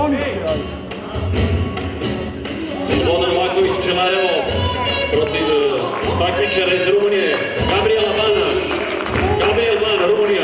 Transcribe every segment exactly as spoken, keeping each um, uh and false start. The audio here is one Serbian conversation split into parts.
Slobodan Vaković Čelarevo protiv takmičara iz Rumunije, Gabriela Bana. Gabriel Bana, Rumunija.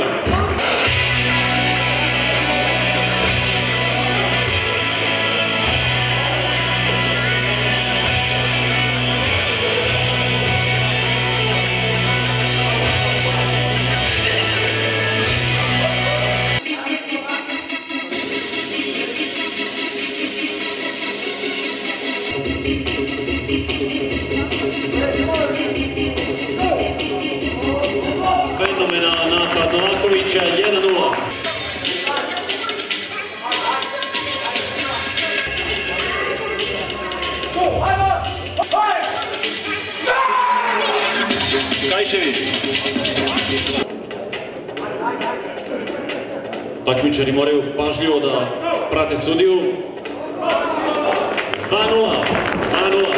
Fenomenalan napad Novakovića, jedan nula. Kajšević. Takmičari moraju pažljivo da prate sudiju. dva nula. dva nula.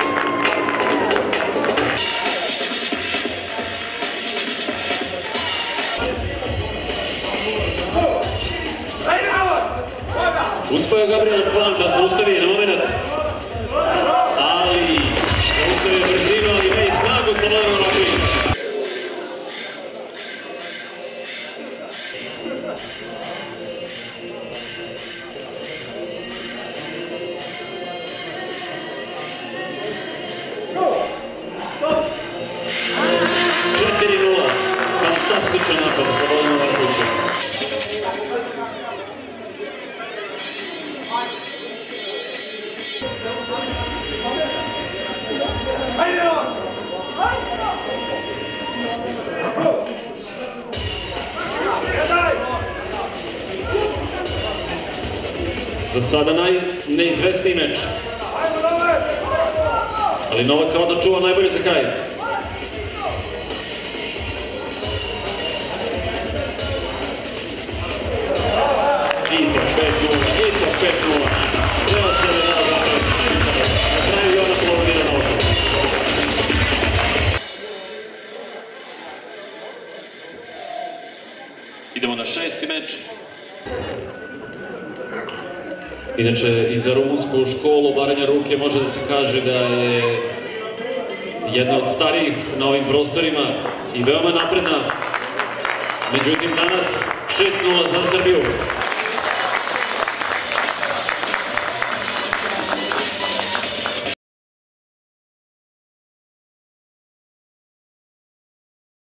Uspeo je Gabriel Ban da se ustavi na moment, ali zaustavio brzinu, ali ima i snagu Slobodan Novaković. četiri nula. Fantastičan napad Slobodan Novakovića. Za sada najneizvesniji meč. Ali Novak kao da čuva najbolje za kraj. I to pet nula, i to pet nula. Sve od sebe dao Gabriel. Na kraju je ona polovina Novaka. Idemo na šesti meč. Inače, i za rumunsku školu varanja ruke može da se kaže da je jedna od starijih na ovim prostorima i veoma napredna. Međutim, danas šest nula za Srbiju.